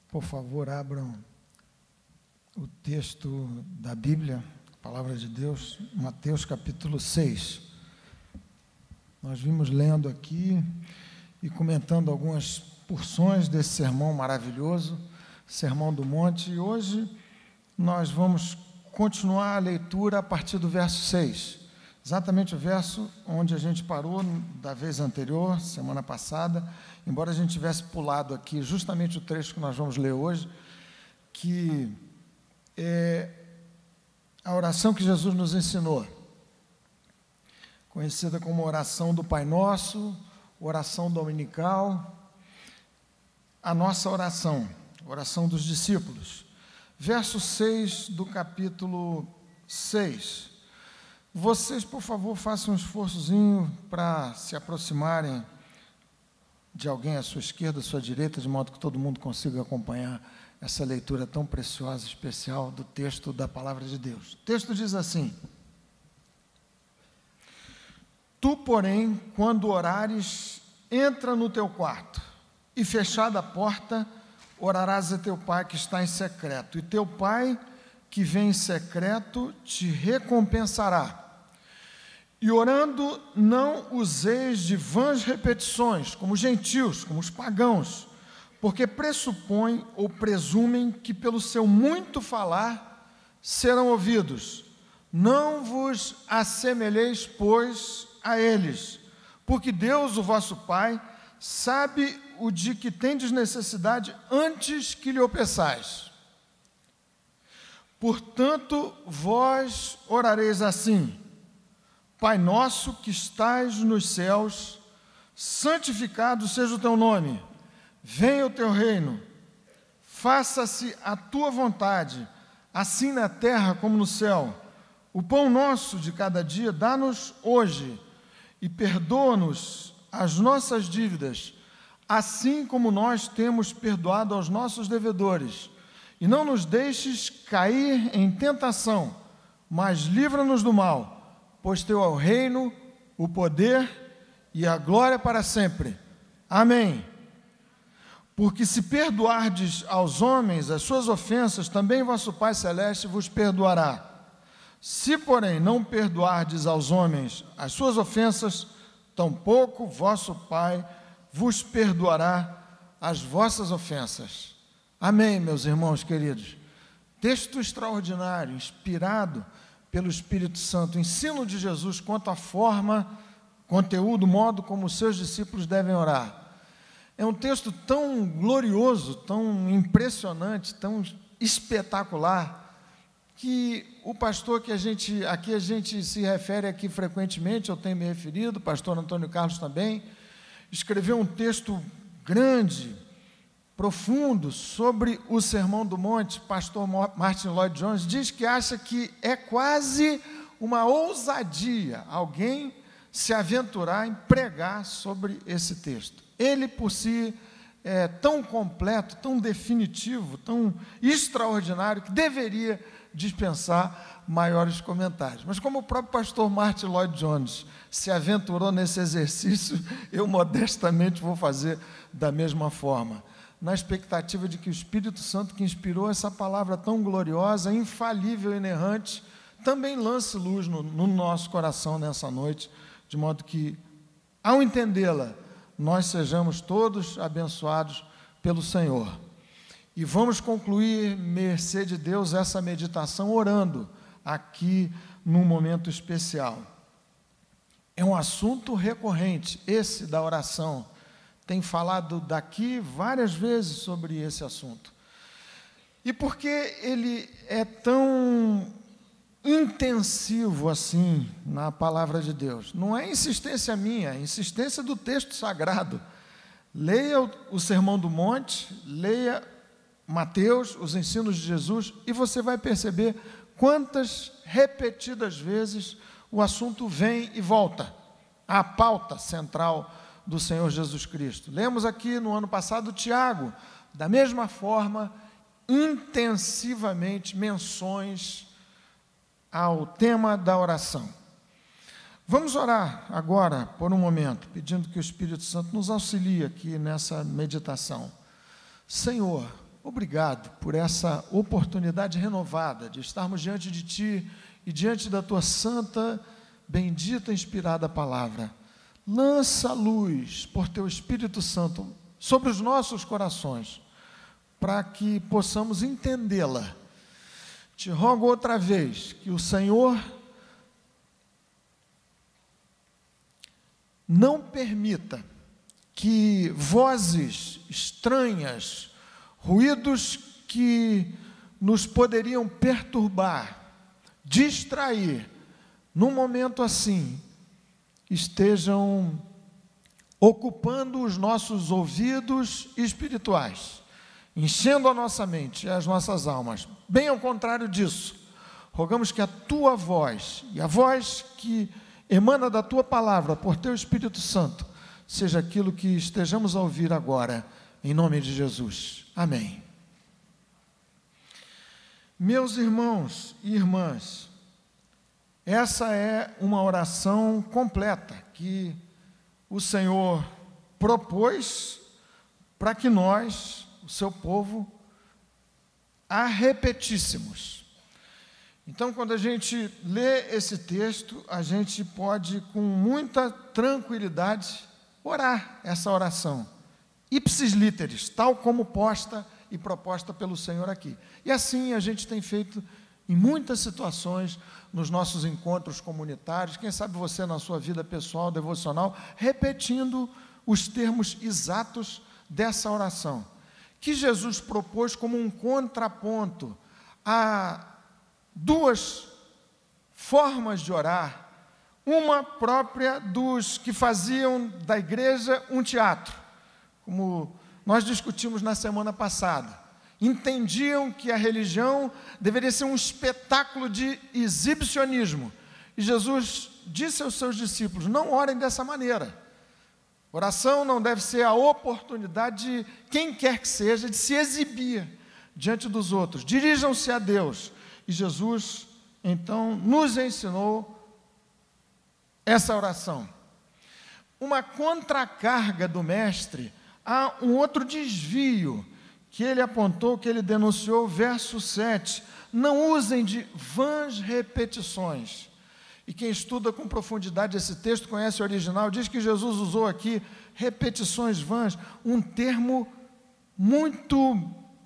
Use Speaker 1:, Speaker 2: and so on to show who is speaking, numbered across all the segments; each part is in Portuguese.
Speaker 1: Por favor, abram o texto da Bíblia, a Palavra de Deus, Mateus capítulo 6. Nós vimos lendo aqui e comentando algumas porções desse sermão maravilhoso, Sermão do Monte, e hoje nós vamos continuar a leitura a partir do verso 6, exatamente o verso onde a gente parou da vez anterior, semana passada, embora a gente tivesse pulado aqui justamente o trecho que nós vamos ler hoje, que é a oração que Jesus nos ensinou, conhecida como oração do Pai Nosso, oração dominical, a nossa oração, oração dos discípulos. Verso 6 do capítulo 6. Vocês, por favor, façam um esforçozinho para se aproximarem de alguém à sua esquerda, à sua direita, de modo que todo mundo consiga acompanhar essa leitura tão preciosa, especial do texto da Palavra de Deus. O texto diz assim: Tu, porém, quando orares, entra no teu quarto, e fechada a porta, orarás a teu Pai que está em secreto, e teu Pai que vem em secreto te recompensará. E orando, não useis de vãs repetições, como os gentios, como os pagãos, porque pressupõem ou presumem que pelo seu muito falar serão ouvidos. Não vos assemelheis, pois, a eles, porque Deus, o vosso Pai, sabe o de que tendes necessidade antes que lhe o peçais. Portanto, vós orareis assim: Pai nosso que estais nos céus, santificado seja o teu nome, venha o teu reino, faça-se a tua vontade, assim na terra como no céu. O pão nosso de cada dia dá-nos hoje, e perdoa-nos as nossas dívidas, assim como nós temos perdoado aos nossos devedores. E não nos deixes cair em tentação, mas livra-nos do mal, pois teu é o reino, o poder e a glória para sempre. Amém. Porque se perdoardes aos homens as suas ofensas, também vosso Pai Celeste vos perdoará. Se, porém, não perdoardes aos homens as suas ofensas, tampouco vosso Pai vos perdoará as vossas ofensas. Amém, meus irmãos queridos. Texto extraordinário, inspirado pelo Espírito Santo, ensino de Jesus quanto à forma, conteúdo, modo como os seus discípulos devem orar. É um texto tão glorioso, tão impressionante, tão espetacular, que o pastor que a gente se refere aqui frequentemente, eu tenho me referido, o pastor Antônio Carlos também, escreveu um texto grande, profundo, sobre o Sermão do Monte. Pastor Martin Lloyd-Jones diz que acha que é quase uma ousadia alguém se aventurar em pregar sobre esse texto. Ele, por si, é tão completo, tão definitivo, tão extraordinário, que deveria dispensar maiores comentários. Mas como o próprio pastor Martin Lloyd-Jones se aventurou nesse exercício, eu modestamente vou fazer da mesma forma, na expectativa de que o Espírito Santo, que inspirou essa palavra tão gloriosa, infalível e inerrante, também lance luz no nosso coração nessa noite, de modo que, ao entendê-la, nós sejamos todos abençoados pelo Senhor. E vamos concluir, mercê de Deus, essa meditação orando aqui num momento especial. É um assunto recorrente, esse da oração. Tem falado daqui várias vezes sobre esse assunto. E por que ele é tão intensivo assim na palavra de Deus? Não é insistência minha, é insistência do texto sagrado. Leia o Sermão do Monte, leia Mateus, os ensinos de Jesus, e você vai perceber quantas repetidas vezes o assunto vem e volta à pauta central do Senhor Jesus Cristo. Lemos aqui no ano passado Tiago, da mesma forma, intensivamente menções ao tema da oração. Vamos orar agora por um momento, pedindo que o Espírito Santo nos auxilie aqui nessa meditação. Senhor, obrigado por essa oportunidade renovada de estarmos diante de Ti e diante da Tua santa, bendita, inspirada palavra. Lança luz por Teu Espírito Santo sobre os nossos corações, para que possamos entendê-la. Te rogo outra vez que o Senhor não permita que vozes estranhas, ruídos que nos poderiam perturbar, distrair, num momento assim, estejam ocupando os nossos ouvidos espirituais, enchendo a nossa mente e as nossas almas. Bem ao contrário disso, rogamos que a Tua voz e a voz que emana da Tua palavra por Teu Espírito Santo seja aquilo que estejamos a ouvir agora, em nome de Jesus. Amém. Meus irmãos e irmãs, essa é uma oração completa que o Senhor propôs para que nós, o seu povo, a repetíssemos. Então, quando a gente lê esse texto, a gente pode, com muita tranquilidade, orar essa oração, ipsis literis, tal como posta e proposta pelo Senhor aqui. E assim a gente tem feito em muitas situações, nos nossos encontros comunitários, quem sabe você na sua vida pessoal, devocional, repetindo os termos exatos dessa oração, que Jesus propôs como um contraponto a duas formas de orar, uma própria dos que faziam da igreja um teatro, como nós discutimos na semana passada. Entendiam que a religião deveria ser um espetáculo de exibicionismo. E Jesus disse aos seus discípulos, não orem dessa maneira. Oração não deve ser a oportunidade de quem quer que seja de se exibir diante dos outros. Dirijam-se a Deus. E Jesus, então, nos ensinou essa oração. Uma contracarga do mestre a um outro desvio que ele apontou, que ele denunciou, verso 7. Não usem de vãs repetições. E quem estuda com profundidade esse texto, conhece o original, diz que Jesus usou aqui repetições vãs, um termo muito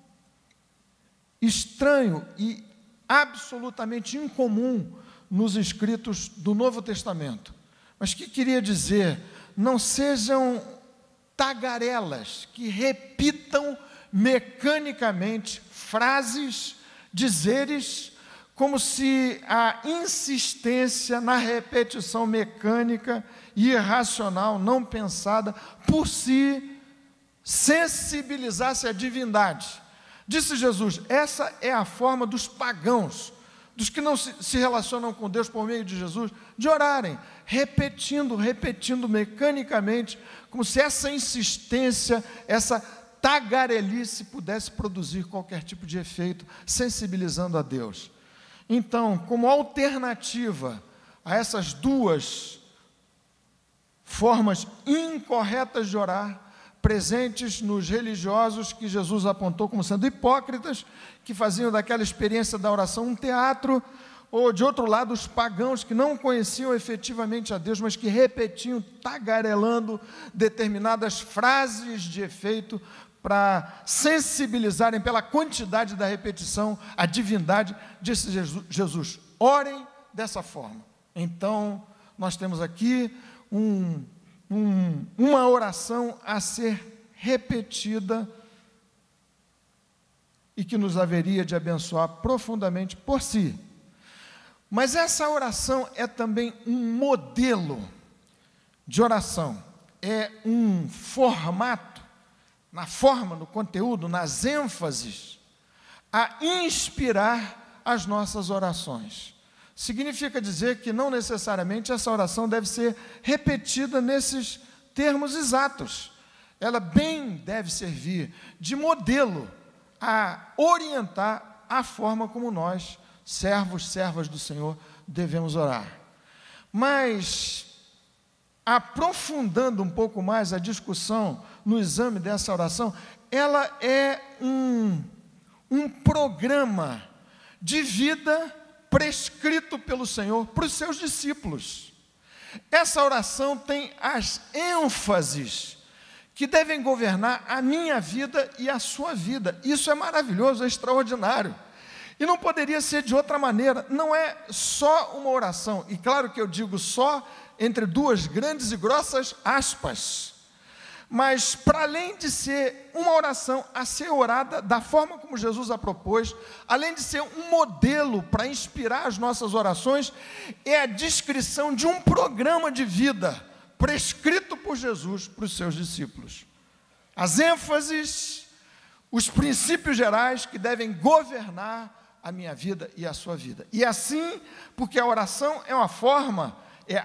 Speaker 1: estranho e absolutamente incomum nos escritos do Novo Testamento. Mas que queria dizer, não sejam tagarelas que repitam mecanicamente frases, dizeres, como se a insistência na repetição mecânica e irracional, não pensada, por si, sensibilizasse a divindade. Disse Jesus, essa é a forma dos pagãos, dos que não se relacionam com Deus por meio de Jesus, de orarem, repetindo mecanicamente, como se essa insistência, essa tagarelice pudesse produzir qualquer tipo de efeito, sensibilizando a Deus. Então, como alternativa a essas duas formas incorretas de orar, presentes nos religiosos que Jesus apontou como sendo hipócritas, que faziam daquela experiência da oração um teatro, ou, de outro lado, os pagãos que não conheciam efetivamente a Deus, mas que repetiam, tagarelando determinadas frases de efeito para sensibilizarem pela quantidade da repetição a divindade. Disse Jesus, orem dessa forma. Então, nós temos aqui uma oração a ser repetida e que nos haveria de abençoar profundamente por si. Mas essa oração é também um modelo de oração, é um formato, na forma, no conteúdo, nas ênfases, a inspirar as nossas orações. Significa dizer que não necessariamente essa oração deve ser repetida nesses termos exatos. Ela bem deve servir de modelo a orientar a forma como nós, servos, servas do Senhor, devemos orar. Mas, aprofundando um pouco mais a discussão no exame dessa oração, ela é um programa de vida prescrito pelo Senhor para os seus discípulos. Essa oração tem as ênfases que devem governar a minha vida e a sua vida. Isso é maravilhoso, é extraordinário. E não poderia ser de outra maneira. Não é só uma oração, e claro que eu digo só entre duas grandes e grossas aspas, mas para além de ser uma oração a ser orada da forma como Jesus a propôs, além de ser um modelo para inspirar as nossas orações, é a descrição de um programa de vida prescrito por Jesus para os seus discípulos. As ênfases, os princípios gerais que devem governar a minha vida e a sua vida. E assim, porque a oração é a forma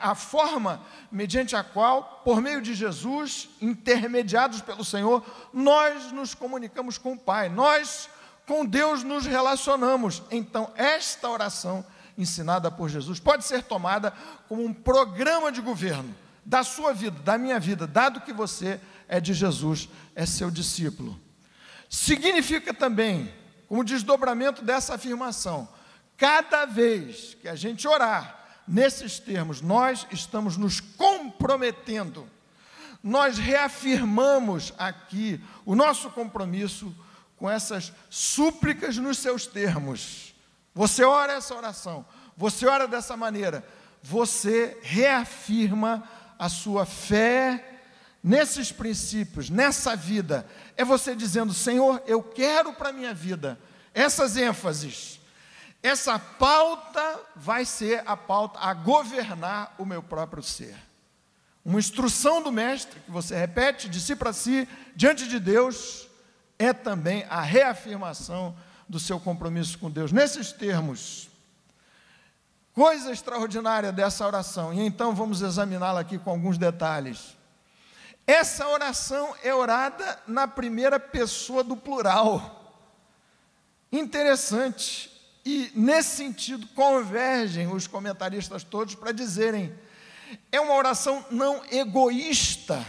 Speaker 1: mediante a qual, por meio de Jesus, intermediados pelo Senhor, nós nos comunicamos com o Pai, nós com Deus nos relacionamos. Então, esta oração ensinada por Jesus pode ser tomada como um programa de governo da sua vida, da minha vida, dado que você é de Jesus, é seu discípulo. Significa também, como desdobramento dessa afirmação, cada vez que a gente orar nesses termos, nós estamos nos comprometendo, nós reafirmamos aqui o nosso compromisso com essas súplicas nos seus termos. Você ora essa oração, você ora dessa maneira, você reafirma a sua fé nesses princípios, nessa vida. É você dizendo: Senhor, eu quero para a minha vida essas ênfases. Essa pauta vai ser a pauta a governar o meu próprio ser. Uma instrução do mestre que você repete de si para si, diante de Deus, é também a reafirmação do seu compromisso com Deus. Nesses termos, coisa extraordinária dessa oração, e então vamos examiná-la aqui com alguns detalhes. Essa oração é orada na primeira pessoa do plural. Interessante. E, nesse sentido, convergem os comentaristas todos para dizerem: é uma oração não egoísta,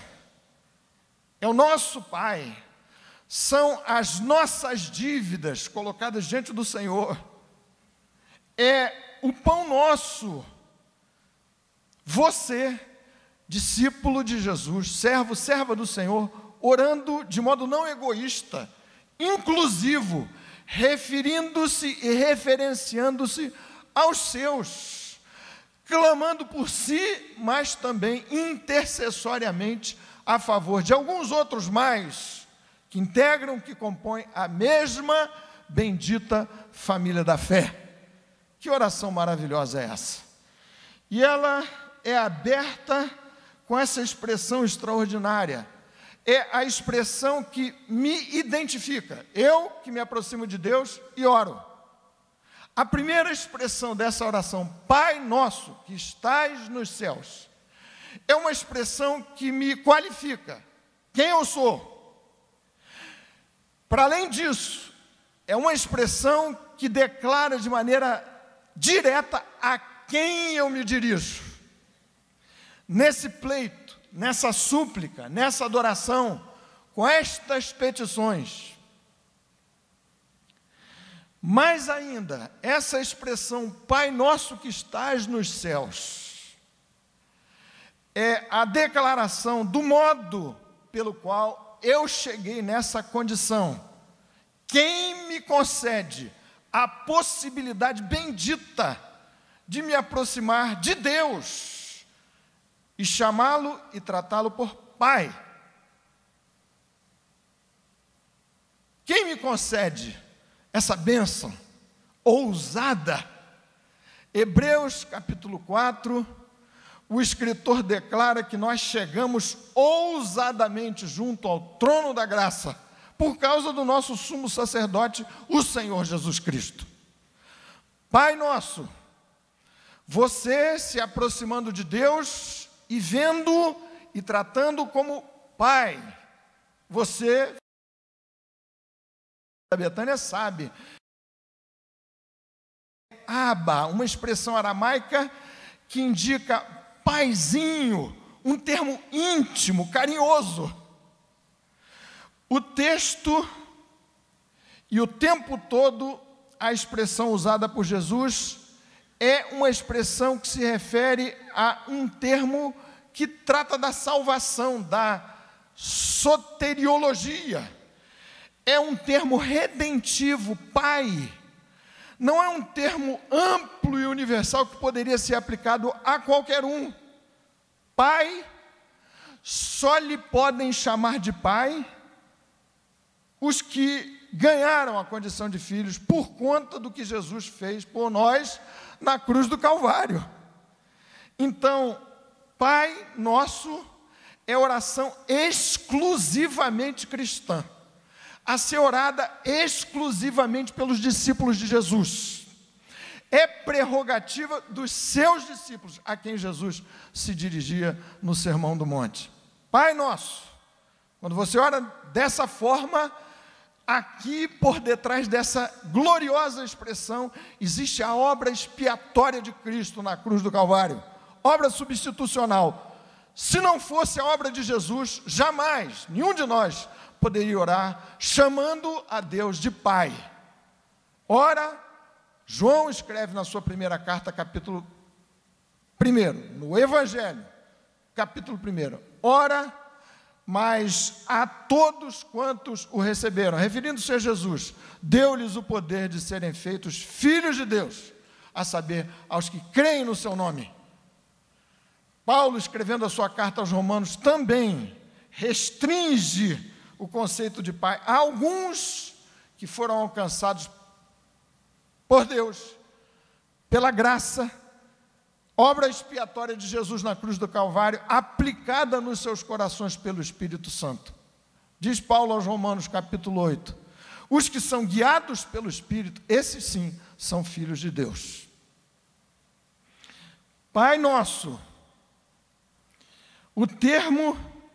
Speaker 1: é o nosso Pai, são as nossas dívidas colocadas diante do Senhor, é o pão nosso, você, discípulo de Jesus, servo, serva do Senhor, orando de modo não egoísta, inclusivo, referindo-se e referenciando-se aos seus, clamando por si, mas também intercessoriamente a favor de alguns outros mais, que integram, que compõem a mesma bendita família da fé. Que oração maravilhosa é essa? E ela é aberta com essa expressão extraordinária. É a expressão que me identifica, eu que me aproximo de Deus e oro. A primeira expressão dessa oração, Pai nosso que estais nos céus, é uma expressão que me qualifica, quem eu sou. Para além disso, é uma expressão que declara de maneira direta a quem eu me dirijo. Nesse pleito, nessa súplica, nessa adoração, com estas petições. Mais ainda, essa expressão, Pai nosso que estás nos céus, é a declaração do modo pelo qual eu cheguei nessa condição. Quem me concede a possibilidade bendita de me aproximar de Deus e chamá-lo e tratá-lo por Pai? Quem me concede essa bênção ousada? Hebreus capítulo 4, o escritor declara que nós chegamos ousadamente junto ao trono da graça, por causa do nosso sumo sacerdote, o Senhor Jesus Cristo. Pai nosso, você se aproximando de Deus e vendo e tratando como Pai, você, a Betânia sabe, Abba, uma expressão aramaica que indica paizinho, um termo íntimo, carinhoso. O texto E o tempo todo a expressão usada por Jesus é uma expressão que se refere a um termo que trata da salvação, da soteriologia. É um termo redentivo, Pai. Não é um termo amplo e universal que poderia ser aplicado a qualquer um. Pai, só lhe podem chamar de Pai os que ganharam a condição de filhos por conta do que Jesus fez por nós na cruz do Calvário. Então, Pai Nosso é oração exclusivamente cristã, a ser orada exclusivamente pelos discípulos de Jesus. É prerrogativa dos seus discípulos, a quem Jesus se dirigia no Sermão do Monte. Pai Nosso, quando você ora dessa forma, aqui por detrás dessa gloriosa expressão, existe a obra expiatória de Cristo na cruz do Calvário, obra substitucional. Se não fosse a obra de Jesus, jamais, nenhum de nós poderia orar chamando a Deus de Pai. Ora, João escreve na sua primeira carta, capítulo 1, no Evangelho, capítulo 1, ora, mas a todos quantos o receberam, referindo-se a Jesus, deu-lhes o poder de serem feitos filhos de Deus, a saber, aos que creem no seu nome. Paulo, escrevendo a sua carta aos Romanos, também restringe o conceito de pai a alguns que foram alcançados por Deus, pela graça, obra expiatória de Jesus na cruz do Calvário, aplicada nos seus corações pelo Espírito Santo. Diz Paulo aos Romanos, capítulo 8, os que são guiados pelo Espírito, esses sim, são filhos de Deus. Pai Nosso, o termo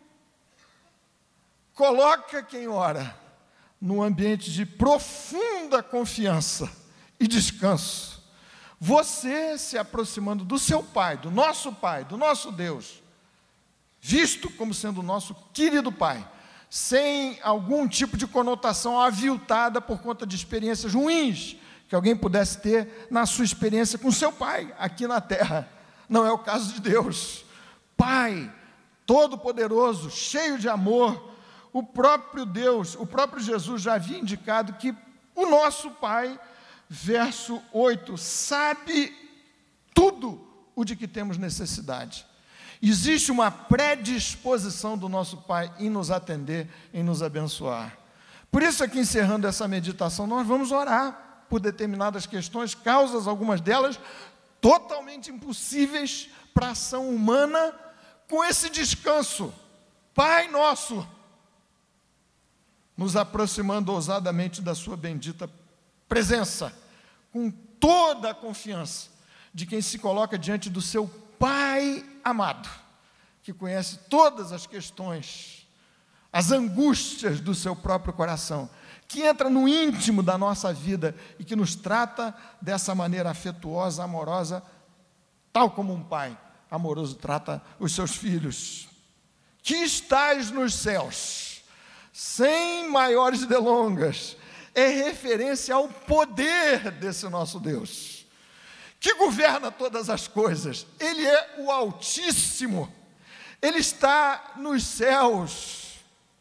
Speaker 1: coloca quem ora num ambiente de profunda confiança e descanso. Você se aproximando do seu Pai, do nosso Deus, visto como sendo o nosso querido Pai, sem algum tipo de conotação aviltada por conta de experiências ruins que alguém pudesse ter na sua experiência com seu Pai, aqui na terra. Não é o caso de Deus. Pai, todo-poderoso, cheio de amor, o próprio Deus, o próprio Jesus já havia indicado que o nosso Pai, verso 8, sabe tudo o de que temos necessidade. Existe uma predisposição do nosso Pai em nos atender, em nos abençoar. Por isso, aqui encerrando essa meditação, nós vamos orar por determinadas questões, causas, algumas delas totalmente impossíveis para a ação humana, com esse descanso. Pai Nosso, nos aproximando ousadamente da sua bendita presença, com toda a confiança de quem se coloca diante do seu Pai amado, que conhece todas as questões, as angústias do seu próprio coração, que entra no íntimo da nossa vida e que nos trata dessa maneira afetuosa, amorosa, tal como um pai amoroso trata os seus filhos. Que estás nos céus, sem maiores delongas, é referência ao poder desse nosso Deus, que governa todas as coisas. Ele é o Altíssimo, Ele está nos céus.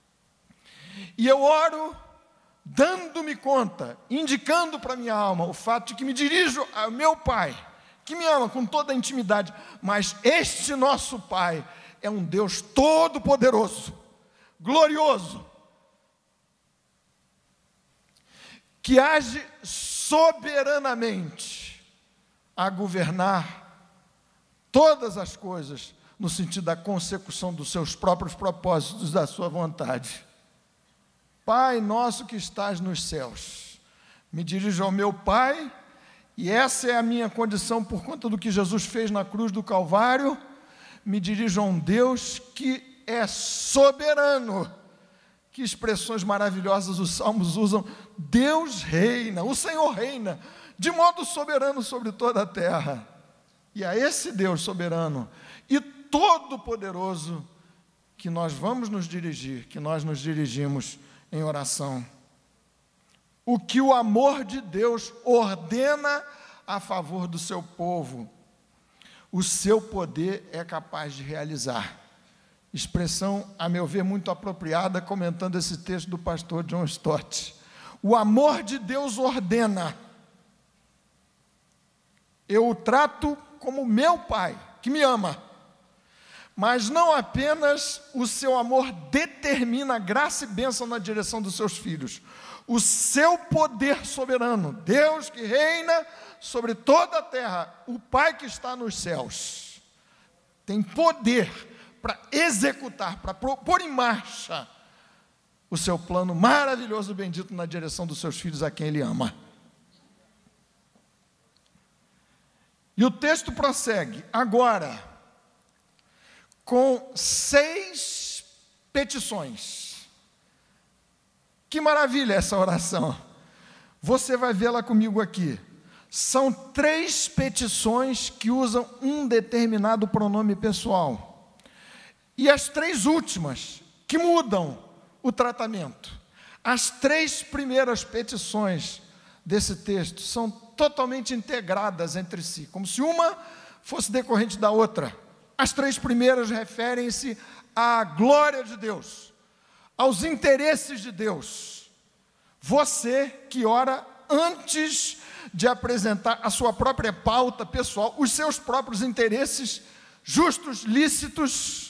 Speaker 1: E eu oro dando-me conta, indicando para a minha alma o fato de que me dirijo ao meu Pai, que me ama com toda a intimidade, mas este nosso Pai é um Deus todo-poderoso, glorioso, que age soberanamente a governar todas as coisas no sentido da consecução dos seus próprios propósitos, da sua vontade. Pai nosso que estás nos céus, me dirijo ao meu Pai, e essa é a minha condição por conta do que Jesus fez na cruz do Calvário. Me dirijo a um Deus que é soberano. Que expressões maravilhosas os salmos usam. Deus reina, o Senhor reina, de modo soberano sobre toda a terra. E a esse Deus soberano e todo-poderoso que nós vamos nos dirigir, que nós nos dirigimos em oração. o que o amor de Deus ordena a favor do seu povo, o seu poder é capaz de realizar. Expressão, a meu ver, muito apropriada, comentando esse texto do pastor John Stott. O amor de Deus ordena. Eu o trato como meu pai, que me ama. Mas não apenas o seu amor determina graça e bênção na direção dos seus filhos. O seu poder soberano, Deus que reina sobre toda a terra, o Pai que está nos céus, tem poder para executar, para pôr em marcha o seu plano maravilhoso e bendito na direção dos seus filhos a quem Ele ama. E o texto prossegue, agora, com 6 petições. Que maravilha essa oração. Você vai vê-la comigo aqui. São 3 petições que usam um determinado pronome pessoal. E as 3 últimas, que mudam o tratamento. As 3 primeiras petições desse texto são totalmente integradas entre si, como se uma fosse decorrente da outra. As 3 primeiras referem-se à glória de Deus, aos interesses de Deus. Você que ora antes de apresentar a sua própria pauta pessoal, os seus próprios interesses justos, lícitos,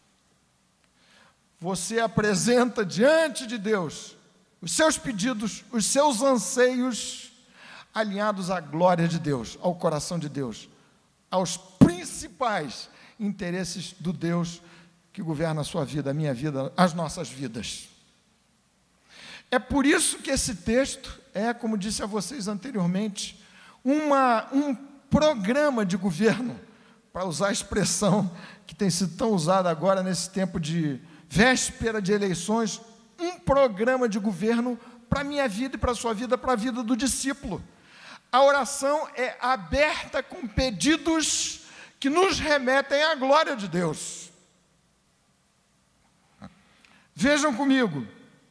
Speaker 1: você apresenta diante de Deus os seus pedidos, os seus anseios, alinhados à glória de Deus, ao coração de Deus, aos principais interesses do Deus que governa a sua vida, a minha vida, as nossas vidas. É por isso que esse texto é, como disse a vocês anteriormente, um programa de governo, para usar a expressão que tem sido tão usada agora nesse tempo de véspera de eleições, um programa de governo para a minha vida e para a sua vida, para a vida do discípulo. A oração é aberta com pedidos que nos remetem à glória de Deus. Vejam comigo.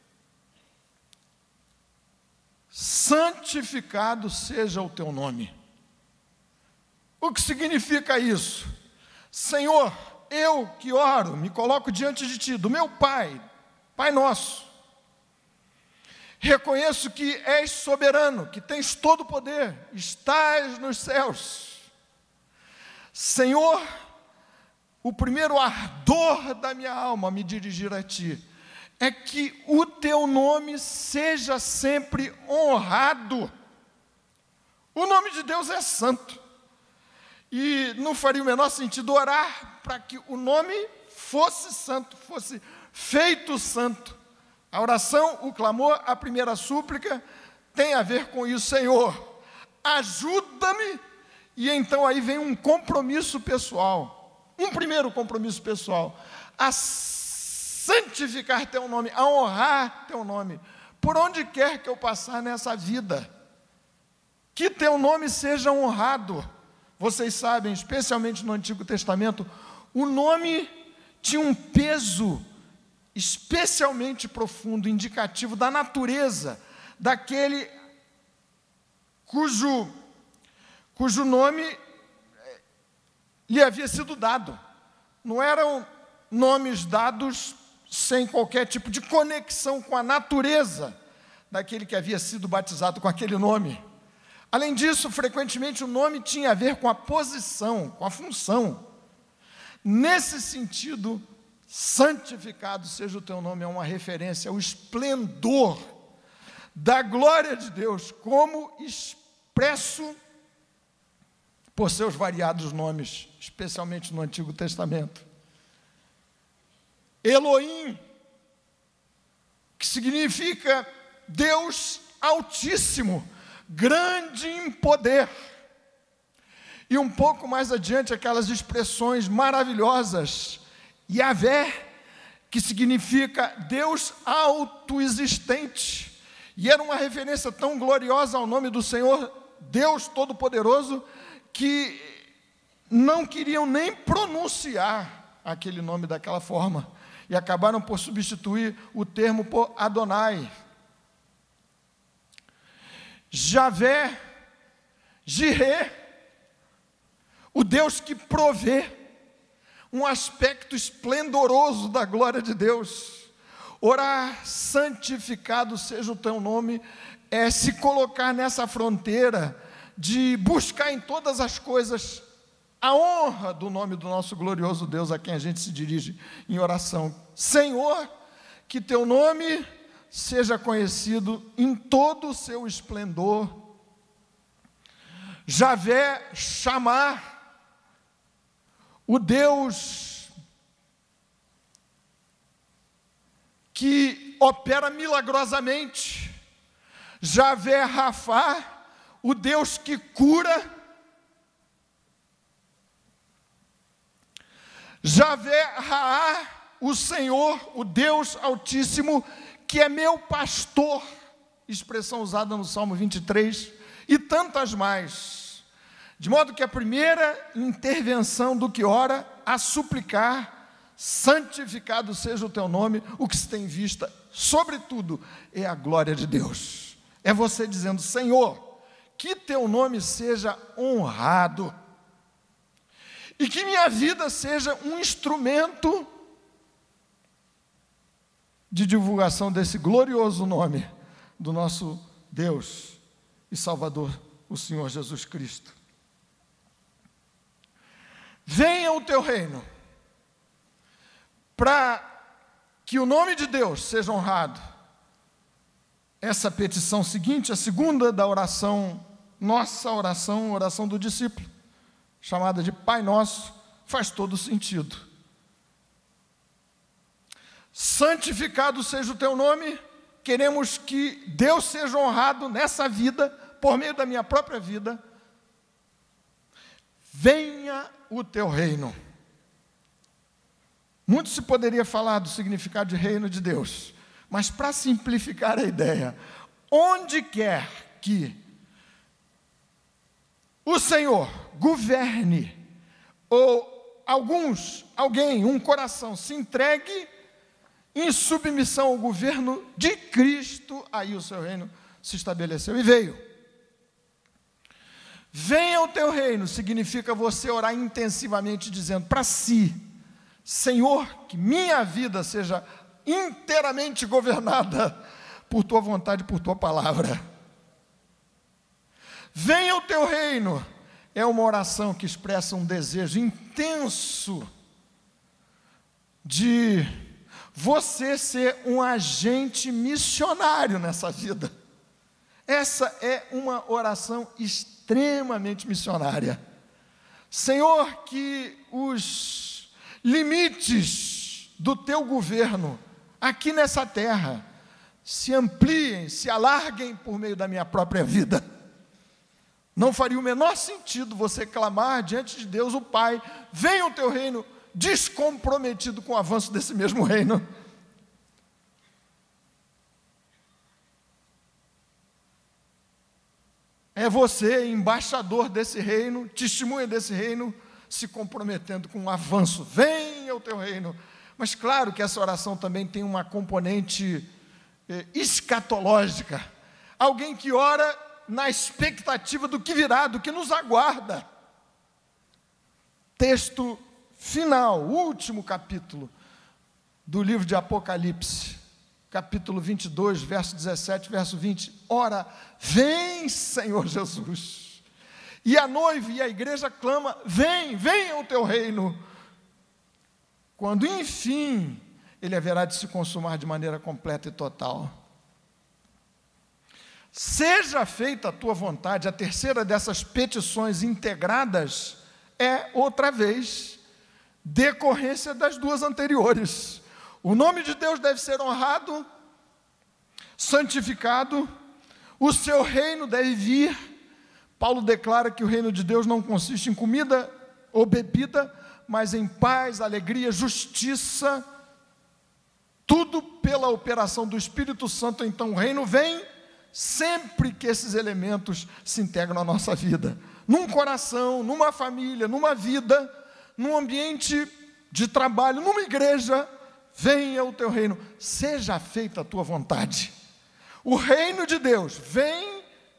Speaker 1: Santificado seja o teu nome. O que significa isso? Senhor, eu que oro, me coloco diante de Ti, do meu Pai, Pai nosso. Reconheço que és soberano, que tens todo o poder, estás nos céus. Senhor, o primeiro ardor da minha alma me dirigir a Ti é que o Teu nome seja sempre honrado. O nome de Deus é santo. E não faria o menor sentido orar para que o nome fosse santo, fosse feito santo. A oração, o clamor, a primeira súplica tem a ver com isso. Senhor, ajuda-me. E então aí vem um compromisso pessoal, um primeiro compromisso pessoal, a santificar Teu nome, a honrar Teu nome, por onde quer que eu passar nessa vida, que Teu nome seja honrado. Vocês sabem, especialmente no Antigo Testamento, o nome tinha um peso especialmente profundo, indicativo da natureza, daquele cujo nome lhe havia sido dado. Não eram nomes dados sem qualquer tipo de conexão com a natureza daquele que havia sido batizado com aquele nome. Além disso, frequentemente o nome tinha a ver com a posição, com a função. Nesse sentido, santificado seja o teu nome, é uma referência ao esplendor da glória de Deus, como expresso por seus variados nomes, especialmente no Antigo Testamento. Elohim, que significa Deus Altíssimo, grande em poder. E um pouco mais adiante, aquelas expressões maravilhosas, Yahvé, que significa Deus autoexistente. E era uma referência tão gloriosa ao nome do Senhor, Deus Todo-Poderoso, que não queriam nem pronunciar aquele nome daquela forma. E acabaram por substituir o termo por Adonai. Javé, Jirê, o Deus que provê, um aspecto esplendoroso da glória de Deus. Orar, santificado seja o teu nome, é se colocar nessa fronteira de buscar em todas as coisas a honra do nome do nosso glorioso Deus, a quem a gente se dirige em oração. Senhor, que teu nome seja conhecido em todo o seu esplendor. Javé, Chamar, o Deus que opera milagrosamente. Javé, Rafá, o Deus que cura. Javé, Raá, o Senhor, o Deus Altíssimo, que é meu pastor, expressão usada no Salmo 23, e tantas mais. De modo que a primeira intervenção do que ora, a suplicar, santificado seja o teu nome, o que se tem vista, sobretudo, é a glória de Deus. É você dizendo, Senhor, que teu nome seja honrado, e que minha vida seja um instrumento de divulgação desse glorioso nome do nosso Deus e Salvador, o Senhor Jesus Cristo. Venha o teu reino, para que o nome de Deus seja honrado. Essa petição seguinte, a segunda da oração, nossa oração, oração do discípulo, chamada de Pai Nosso, faz todo sentido. Santificado seja o teu nome, queremos que Deus seja honrado nessa vida, por meio da minha própria vida. Venha o teu reino. Muito se poderia falar do significado de reino de Deus, mas para simplificar a ideia, onde quer que o Senhor governe, ou alguém, um coração se entregue em submissão ao governo de Cristo, aí o seu reino se estabeleceu e veio. Venha o teu reino, significa você orar intensivamente dizendo para si, Senhor, que minha vida seja inteiramente governada por tua vontade, por tua palavra. Venha o teu reino, é uma oração que expressa um desejo intenso de você ser um agente missionário nessa vida. Essa é uma oração extremamente missionária. Senhor, que os limites do teu governo aqui nessa terra se ampliem, se alarguem por meio da minha própria vida. Não faria o menor sentido você clamar diante de Deus, o Pai, venha o teu reino, descomprometido com o avanço desse mesmo reino. É você, embaixador desse reino, testemunha desse reino, se comprometendo com o avanço. Venha o teu reino. Mas claro que essa oração também tem uma componente escatológica. Alguém que ora na expectativa do que virá, do que nos aguarda. Texto final, último capítulo do livro de Apocalipse, capítulo 22, verso 17, verso 20. Ora, vem, Senhor Jesus. E a noiva e a igreja clama, venha o teu reino. Quando, enfim, ele haverá de se consumar de maneira completa e total. Seja feita a tua vontade. A terceira dessas petições integradas é, outra vez, decorrência das duas anteriores. O nome de Deus deve ser honrado, santificado, o seu reino deve vir. Paulo declara que o reino de Deus não consiste em comida ou bebida, mas em paz, alegria, justiça, tudo pela operação do Espírito Santo. Então o reino vem sempre que esses elementos se integram na nossa vida, num coração, numa família, numa vida, num ambiente de trabalho, numa igreja. Venha o teu reino, seja feita a tua vontade. O reino de Deus vem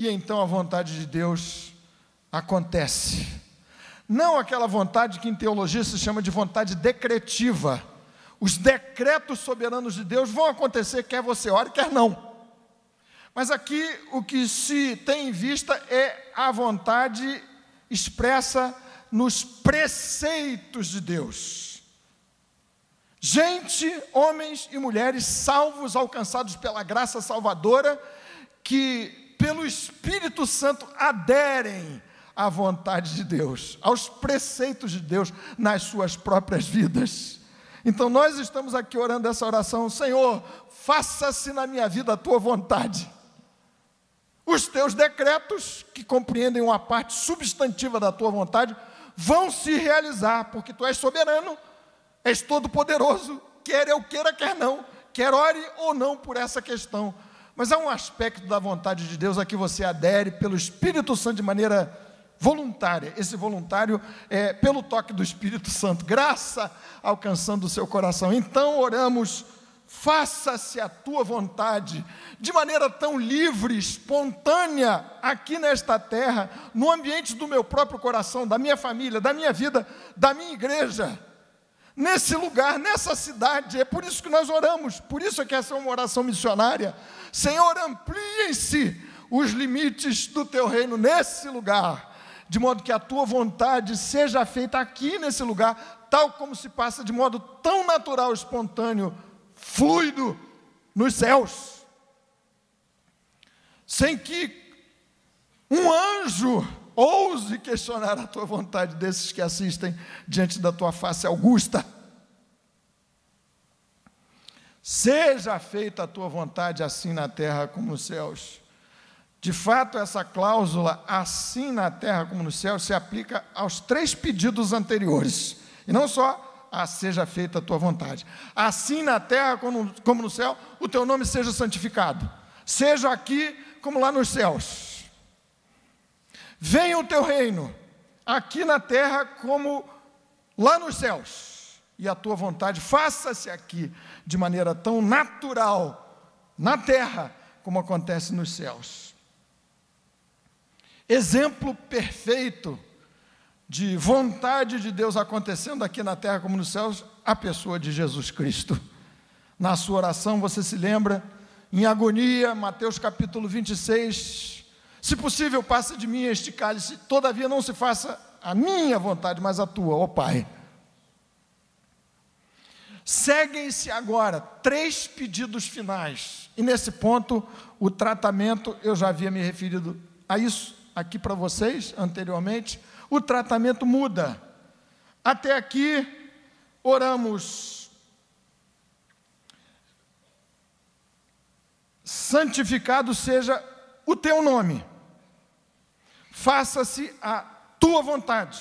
Speaker 1: e então a vontade de Deus acontece. Não aquela vontade que em teologia se chama de vontade decretiva. Os decretos soberanos de Deus vão acontecer, quer você ore, quer não. Mas aqui o que se tem em vista é a vontade expressa nos preceitos de Deus. Gente, homens e mulheres salvos, alcançados pela graça salvadora, que pelo Espírito Santo aderem à vontade de Deus, aos preceitos de Deus nas suas próprias vidas. Então nós estamos aqui orando essa oração: Senhor, faça-se na minha vida a tua vontade. Os teus decretos, que compreendem uma parte substantiva da tua vontade, vão se realizar, porque tu és soberano, és todo-poderoso, quer eu queira, quer não, quer ore ou não por essa questão. Mas há um aspecto da vontade de Deus a que você adere pelo Espírito Santo de maneira voluntária. Esse voluntário é pelo toque do Espírito Santo, graça alcançando o seu coração. Então oramos: faça-se a tua vontade, de maneira tão livre, espontânea, aqui nesta terra, no ambiente do meu próprio coração, da minha família, da minha vida, da minha igreja, nesse lugar, nessa cidade. É por isso que nós oramos, por isso é que essa é uma oração missionária. Senhor, ampliem-se os limites do teu reino nesse lugar, de modo que a tua vontade seja feita aqui nesse lugar, tal como se passa de modo tão natural, espontâneo, fluido nos céus, sem que um anjo ouse questionar a tua vontade, desses que assistem diante da tua face augusta. Seja feita a tua vontade, assim na terra como nos céus. De fato, essa cláusula, assim na terra como nos céus, se aplica aos 3 pedidos anteriores, e não só seja feita a tua vontade. Assim na terra como no céu, o teu nome seja santificado. Seja aqui como lá nos céus. Venha o teu reino, aqui na terra como lá nos céus. E a tua vontade faça-se aqui de maneira tão natural, na terra, como acontece nos céus. Exemplo perfeito de vontade de Deus acontecendo aqui na terra como nos céus, a pessoa de Jesus Cristo. Na sua oração, você se lembra, em agonia, Mateus capítulo 26, se possível, passa de mim este cálice, todavia não se faça a minha vontade, mas a tua, ó Pai. Seguem-se agora 3 pedidos finais, e nesse ponto, o tratamento, eu já havia me referido a isso aqui para vocês anteriormente. O tratamento muda. Até aqui, oramos: santificado seja o teu nome, faça-se a tua vontade.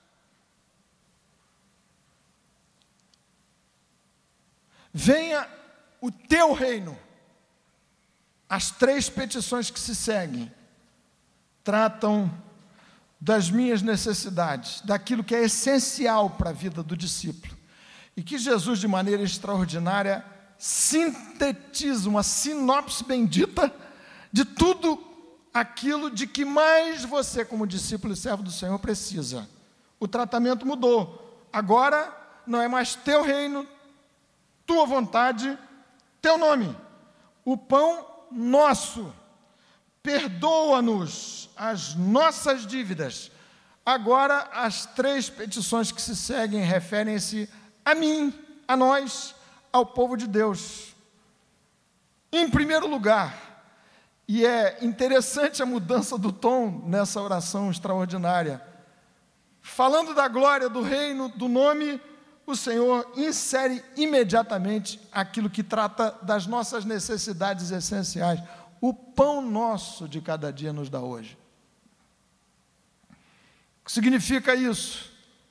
Speaker 1: Venha o teu reino. As 3 petições que se seguem tratam das minhas necessidades, daquilo que é essencial para a vida do discípulo, e que Jesus, de maneira extraordinária, sintetiza uma sinopse bendita de tudo aquilo de que mais você, como discípulo e servo do Senhor, precisa. O tratamento mudou. Agora não é mais teu reino, tua vontade, teu nome. O pão nosso. Perdoa-nos as nossas dívidas. Agora, as 3 petições que se seguem referem-se a mim, a nós, ao povo de Deus. Em primeiro lugar, e é interessante a mudança do tom nessa oração extraordinária, falando da glória do reino, do nome, o Senhor insere imediatamente aquilo que trata das nossas necessidades essenciais. O pão nosso de cada dia nos dá hoje. O que significa isso?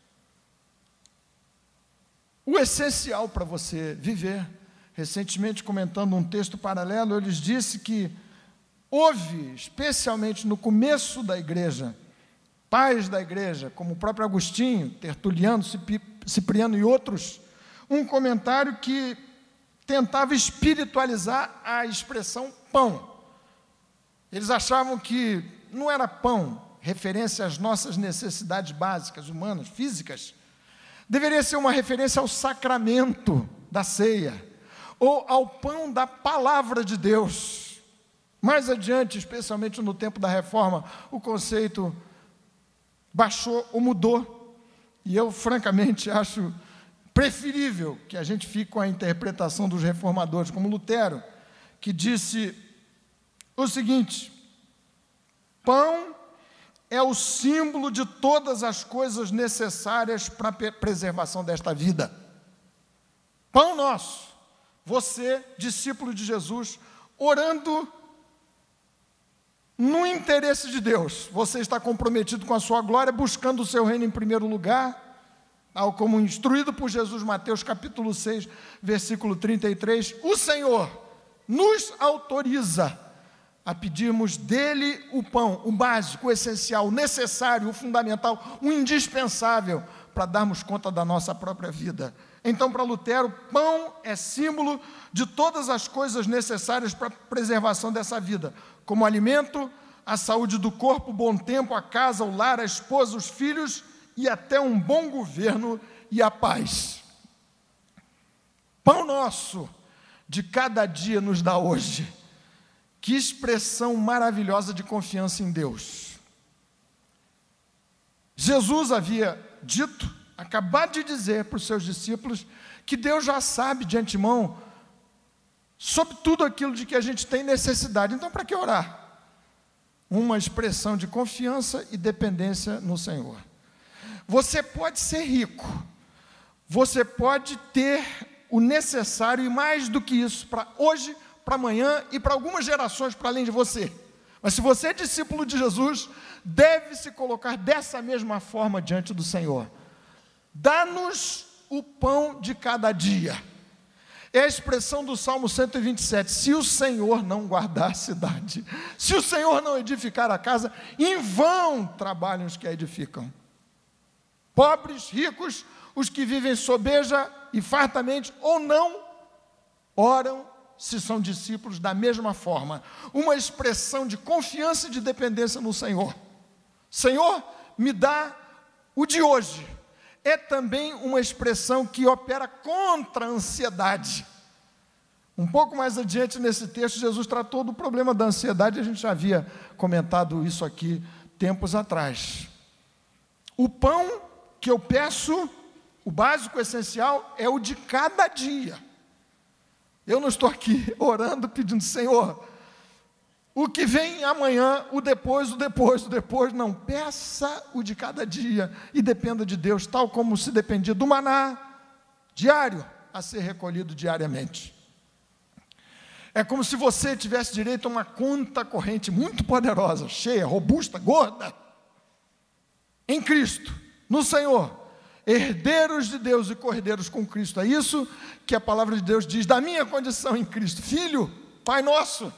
Speaker 1: O essencial para você viver. Recentemente, comentando um texto paralelo, eu lhes disse que houve, especialmente no começo da igreja, pais da igreja, como o próprio Agostinho, Tertuliano, Cipriano e outros, um comentário que tentava espiritualizar a expressão pão. Eles achavam que não era pão, referência às nossas necessidades básicas, humanas, físicas. Deveria ser uma referência ao sacramento da ceia, ou ao pão da palavra de Deus. Mais adiante, especialmente no tempo da Reforma, o conceito baixou ou mudou. E eu, francamente, acho preferível que a gente fique com a interpretação dos reformadores, como Lutero, que disse o seguinte: pão é o símbolo de todas as coisas necessárias para a preservação desta vida. Pão nosso, você, discípulo de Jesus, orando no interesse de Deus, você está comprometido com a sua glória, buscando o seu reino em primeiro lugar, tal como instruído por Jesus, Mateus capítulo 6, versículo 33, o Senhor nos autoriza a pedirmos dele o pão, o básico, o essencial, o necessário, o fundamental, o indispensável para darmos conta da nossa própria vida. Então, para Lutero, pão é símbolo de todas as coisas necessárias para a preservação dessa vida, como alimento, a saúde do corpo, o bom tempo, a casa, o lar, a esposa, os filhos e até um bom governo e a paz. Pão nosso de cada dia nos dá hoje. Que expressão maravilhosa de confiança em Deus. Jesus havia dito, acabado de dizer para os seus discípulos, que Deus já sabe de antemão sobre tudo aquilo de que a gente tem necessidade. Então, para que orar? Uma expressão de confiança e dependência no Senhor. Você pode ser rico, você pode ter o necessário e mais do que isso para hoje, para amanhã e para algumas gerações para além de você. Mas se você é discípulo de Jesus, deve se colocar dessa mesma forma diante do Senhor. Dá-nos o pão de cada dia. É a expressão do Salmo 127, se o Senhor não guardar a cidade, se o Senhor não edificar a casa, em vão trabalham os que a edificam. Pobres, ricos, os que vivem sobeja e fartamente, ou não, oram, se são discípulos, da mesma forma. Uma expressão de confiança e de dependência no Senhor. Senhor, me dá o de hoje. É também uma expressão que opera contra a ansiedade. Um pouco mais adiante nesse texto, Jesus tratou do problema da ansiedade, a gente já havia comentado isso aqui tempos atrás. O pão que eu peço, o básico, essencial, é o de cada dia. Eu não estou aqui orando, pedindo, Senhor, o que vem amanhã, o depois, não. Peça o de cada dia e dependa de Deus, tal como se dependia do maná diário, a ser recolhido diariamente. É como se você tivesse direito a uma conta corrente muito poderosa, cheia, robusta, gorda, em Cristo, no Senhor, herdeiros de Deus e cordeiros com Cristo. É isso que a palavra de Deus diz da minha condição em Cristo. Filho, Pai nosso.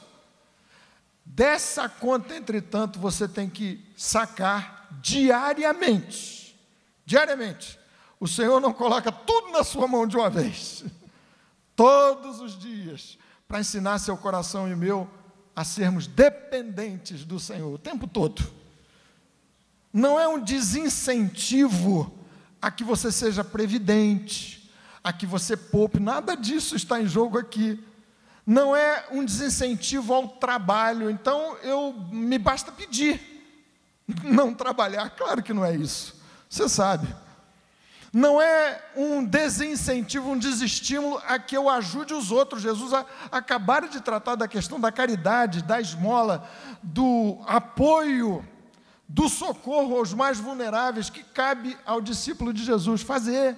Speaker 1: Dessa conta, entretanto, você tem que sacar diariamente. Diariamente. O Senhor não coloca tudo na sua mão de uma vez. Todos os dias, para ensinar seu coração e o meu a sermos dependentes do Senhor o tempo todo. Não é um desincentivo a que você seja previdente, a que você poupe, nada disso está em jogo aqui. Não é um desincentivo ao trabalho, então me basta pedir, não trabalhar, claro que não é isso, você sabe. Não é um desincentivo, um desestímulo a que eu ajude os outros. Jesus acabara de tratar da questão da caridade, da esmola, do apoio, do socorro aos mais vulneráveis, que cabe ao discípulo de Jesus fazer.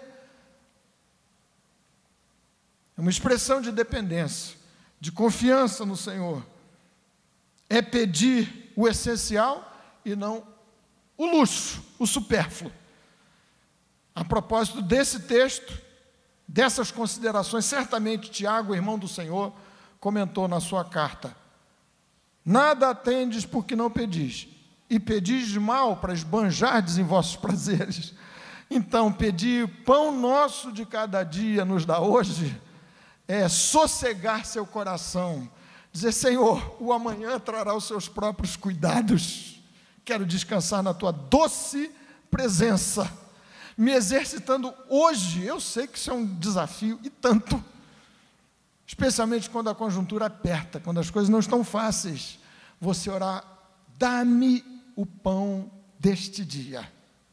Speaker 1: É uma expressão de dependência, de confiança no Senhor. É pedir o essencial e não o luxo, o supérfluo. A propósito desse texto, dessas considerações, certamente Tiago, irmão do Senhor, comentou na sua carta: nada tendes porque não pedis, e pedis mal para esbanjardes em vossos prazeres. Então, pedir pão nosso de cada dia nos dá hoje, é sossegar seu coração Dizer: Senhor, o amanhã trará os seus próprios cuidados. Quero descansar na tua doce presença, me exercitando hoje. Eu sei que isso é um desafio, e tanto, especialmente quando a conjuntura aperta, quando as coisas não estão fáceis. Você orar: dá-me o pão deste dia.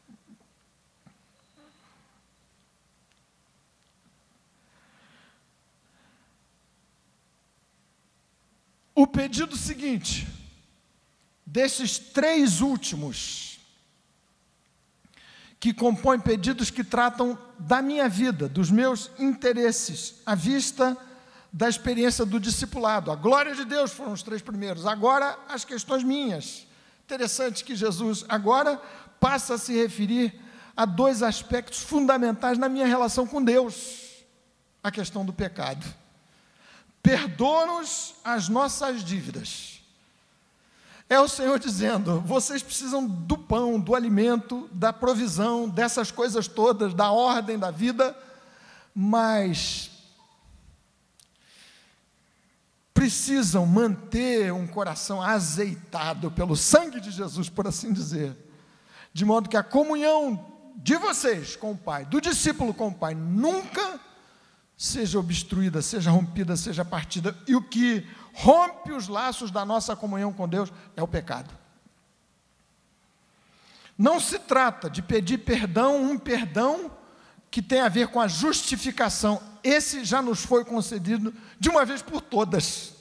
Speaker 1: O pedido seguinte, desses 3 últimos, que compõem pedidos que tratam da minha vida, dos meus interesses, à vista da experiência do discipulado. A glória de Deus foram os 3 primeiros, agora as questões minhas. Interessante que Jesus agora passa a se referir a 2 aspectos fundamentais na minha relação com Deus: a questão do pecado. Perdoa-nos as nossas dívidas. É o Senhor dizendo: vocês precisam do pão, do alimento, da provisão, dessas coisas todas, da ordem da vida, mas precisam manter um coração azeitado pelo sangue de Jesus, por assim dizer, de modo que a comunhão de vocês com o Pai, do discípulo com o Pai, nunca seja obstruída, seja rompida, seja partida. E o que rompe os laços da nossa comunhão com Deus é o pecado. Não se trata de pedir perdão, um perdão que tem a ver com a justificação. Esse já nos foi concedido de uma vez por todas.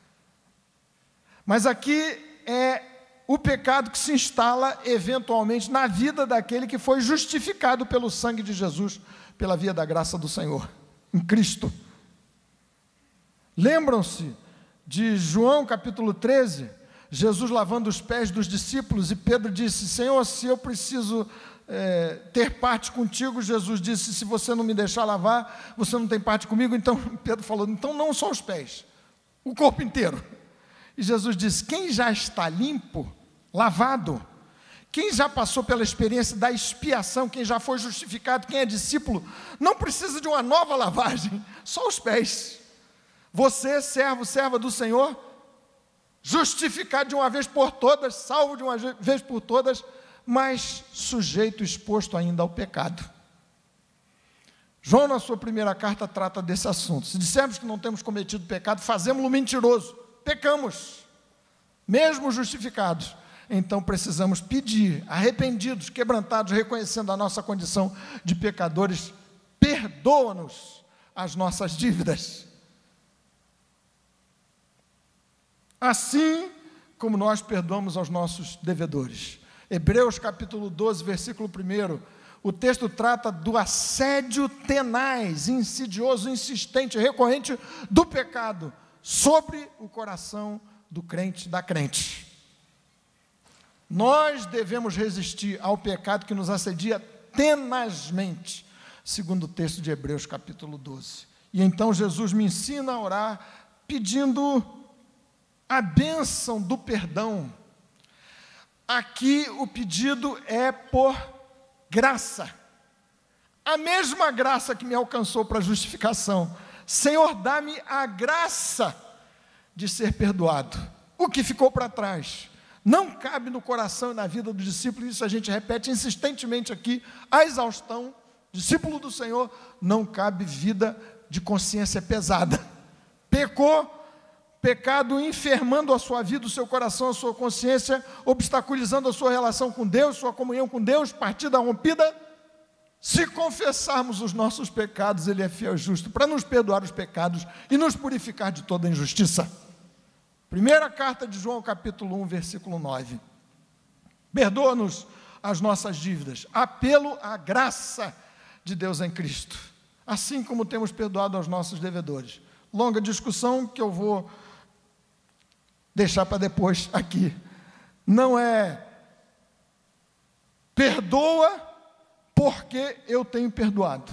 Speaker 1: Mas aqui é o pecado que se instala eventualmente na vida daquele que foi justificado pelo sangue de Jesus, pela via da graça do Senhor, em Cristo. Lembram-se de João capítulo 13, Jesus lavando os pés dos discípulos, e Pedro disse: Senhor, se eu preciso ter parte contigo, Jesus disse: se você não me deixar lavar, você não tem parte comigo. Então Pedro falou: então não só os pés, o corpo inteiro. E Jesus disse: quem já está limpo, lavado, quem já passou pela experiência da expiação, quem já foi justificado, quem é discípulo, não precisa de uma nova lavagem, só os pés. Você, servo, serva do Senhor, justificado de uma vez por todas, salvo de uma vez por todas, mas sujeito, exposto ainda ao pecado. João, na sua primeira carta, trata desse assunto. Se dissermos que não temos cometido pecado, fazemos-lo mentiroso, pecamos, mesmo justificados. Então precisamos pedir, arrependidos, quebrantados, reconhecendo a nossa condição de pecadores: perdoa-nos as nossas dívidas, assim como nós perdoamos aos nossos devedores. Hebreus capítulo 12, versículo 1, o texto trata do assédio tenaz, insidioso, insistente, recorrente do pecado sobre o coração do crente, da crente. Nós devemos resistir ao pecado que nos assedia tenazmente, segundo o texto de Hebreus capítulo 12. E então Jesus me ensina a orar pedindo a bênção do perdão. Aqui o pedido é por graça, a mesma graça que me alcançou para a justificação. Senhor, dá-me a graça de ser perdoado. O que ficou para trás não cabe no coração e na vida do discípulo. Isso a gente repete insistentemente aqui, a exaustão. Discípulo do Senhor, não cabe vida de consciência pesada. Pecou, pecado enfermando a sua vida, o seu coração, a sua consciência, obstaculizando a sua relação com Deus, sua comunhão com Deus, partida rompida. Se confessarmos os nossos pecados, Ele é fiel e justo para nos perdoar os pecados e nos purificar de toda injustiça. Primeira carta de João, capítulo 1, versículo 9. Perdoa-nos as nossas dívidas, apelo à graça de Deus em Cristo, assim como temos perdoado aos nossos devedores. Longa discussão que eu vou deixar para depois aqui. Não é perdoa porque eu tenho perdoado.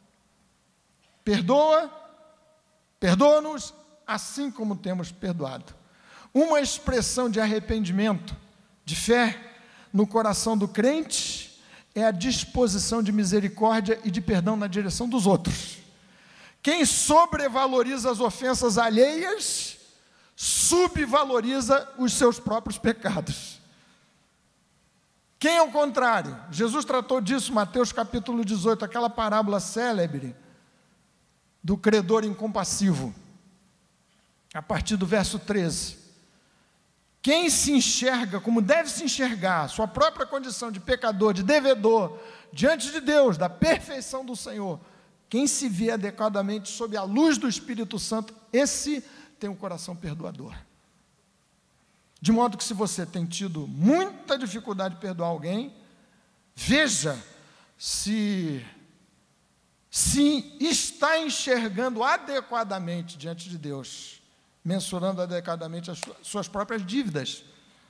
Speaker 1: Perdoa-nos assim como temos perdoado. Uma expressão de arrependimento, de fé no coração do crente é a disposição de misericórdia e de perdão na direção dos outros. Quem sobrevaloriza as ofensas alheias subvaloriza os seus próprios pecados. Quem é o contrário? Jesus tratou disso, Mateus capítulo 18, aquela parábola célebre do credor incompassivo, a partir do verso 13. Quem se enxerga como deve se enxergar, sua própria condição de pecador, de devedor, diante de Deus, da perfeição do Senhor, quem se vê adequadamente sob a luz do Espírito Santo, esse tem um coração perdoador. De modo que se você tem tido muita dificuldade de perdoar alguém, veja se está enxergando adequadamente diante de Deus, mensurando adequadamente as suas próprias dívidas.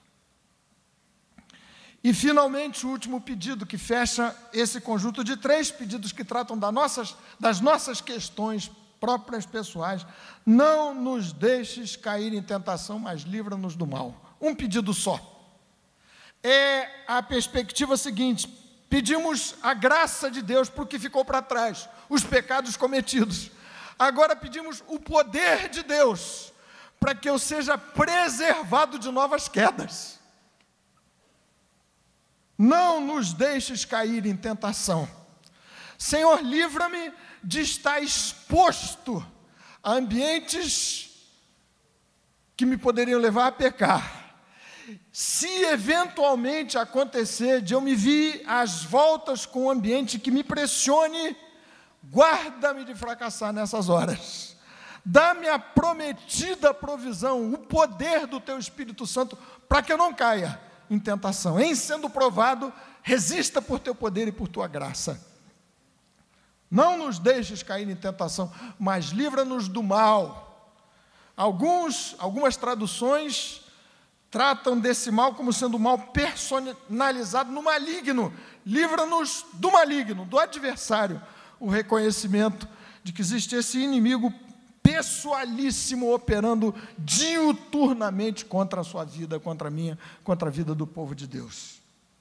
Speaker 1: E, finalmente, o último pedido que fecha esse conjunto de 3 pedidos que tratam das nossas questões próprias pessoais: não nos deixes cair em tentação, mas livra-nos do mal. Um pedido só. É a perspectiva seguinte: pedimos a graça de Deus para o que ficou para trás, os pecados cometidos. Agora pedimos o poder de Deus para que eu seja preservado de novas quedas. Não nos deixes cair em tentação. Senhor, livra-me de estar exposto a ambientes que me poderiam levar a pecar. Se eventualmente acontecer de eu me vir às voltas com um ambiente que me pressione, guarda-me de fracassar nessas horas. Dá-me a prometida provisão, o poder do Teu Espírito Santo, para que eu não caia em tentação. Em sendo provado, resista por Teu poder e por Tua graça. Não nos deixes cair em tentação, mas livra-nos do mal. Algumas traduções tratam desse mal como sendo um mal personalizado no maligno. Livra-nos do maligno, do adversário. O reconhecimento de que existe esse inimigo pessoalíssimo operando diuturnamente contra a sua vida, contra a minha, contra a vida do povo de Deus.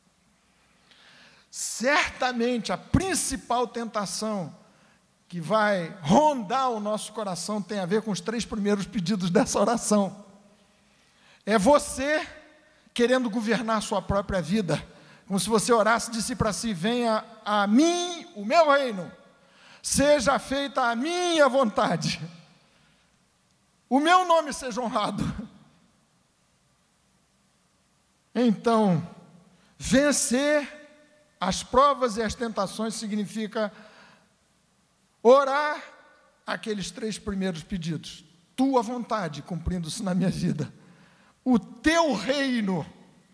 Speaker 1: Certamente a principal tentação que vai rondar o nosso coração tem a ver com os 3 primeiros pedidos dessa oração. É você querendo governar a sua própria vida, como se você orasse e disse para si: venha a mim o meu reino, seja feita a minha vontade, o meu nome seja honrado. Então, vencer as provas e as tentações significa orar aqueles 3 primeiros pedidos: tua vontade cumprindo-se na minha vida, o teu reino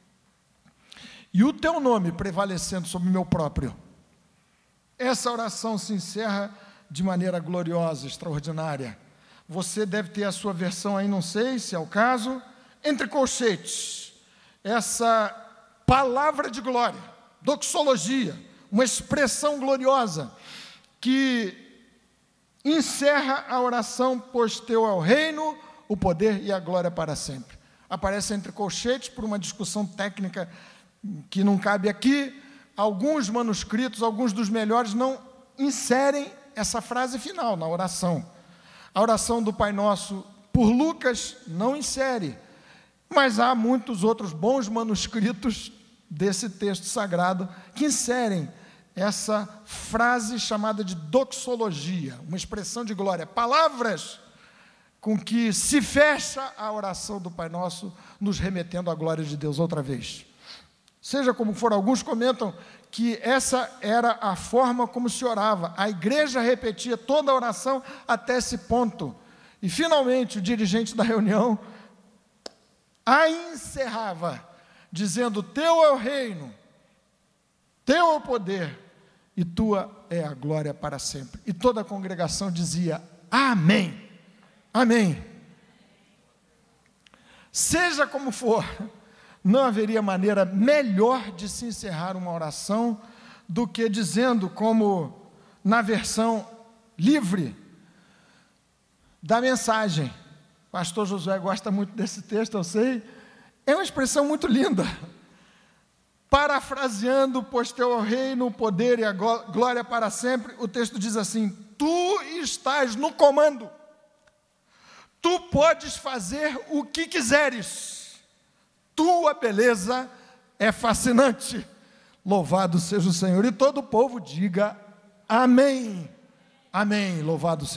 Speaker 1: e o teu nome prevalecendo sobre o meu próprio. Essa oração se encerra de maneira gloriosa, extraordinária. Você deve ter a sua versão aí, não sei se é o caso, entre colchetes, essa palavra de glória, doxologia, uma expressão gloriosa que encerra a oração: pois teu é o reino, o poder e a glória para sempre. Aparece entre colchetes por uma discussão técnica que não cabe aqui. Alguns manuscritos, alguns dos melhores, não inserem essa frase final na oração. A oração do Pai Nosso, por Lucas, não insere, mas há muitos outros bons manuscritos desse texto sagrado que inserem essa frase chamada de doxologia, uma expressão de glória, palavras com que se fecha a oração do Pai Nosso, nos remetendo à glória de Deus outra vez. Seja como for, alguns comentam que essa era a forma como se orava. A igreja repetia toda a oração até esse ponto. E, finalmente, o dirigente da reunião a encerrava, dizendo: teu é o reino, teu é o poder, e tua é a glória para sempre. E toda a congregação dizia: amém. Amém. Seja como for, não haveria maneira melhor de se encerrar uma oração do que dizendo, como na versão livre da Mensagem. Pastor Josué gosta muito desse texto, eu sei. É uma expressão muito linda. Parafraseando: pois teu é o reino, o poder e a glória para sempre, o texto diz assim: tu estás no comando. Tu podes fazer o que quiseres. Tua beleza é fascinante. Louvado seja o Senhor. E todo o povo diga amém. Amém. Louvado seja